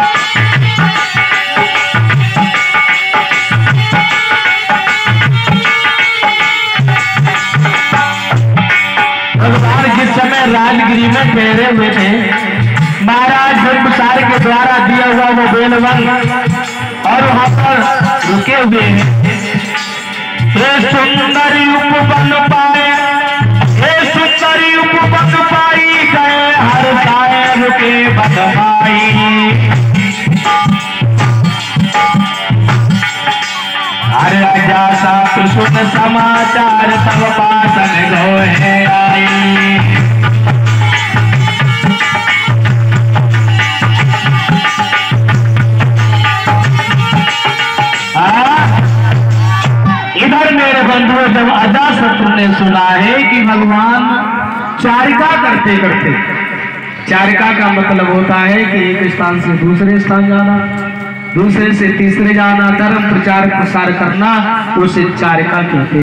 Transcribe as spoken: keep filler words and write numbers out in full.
भगवान जिस समय राजगिरी में ठहरे हुए थे, महाराज बिंबिसार के द्वारा दिया हुआ वो बेलवन और वहां पर रुके हुए हैं। हे सुंदरी उपवन पाए, हे सुंदरी उपवन पाई, गए हर साए रुके बदमाई। हर राजा साप सुन समाचार, तब पासन गोहे आई। इधर मेरे बंधुओं, जब अजातशत्रु ने सुना है कि भगवान चारिका करते करते, चारिका का मतलब होता है कि एक स्थान से दूसरे स्थान जाना, दूसरे से तीसरे जाना, धर्म प्रचार प्रसार करना, उसे चारिका कहते हैं।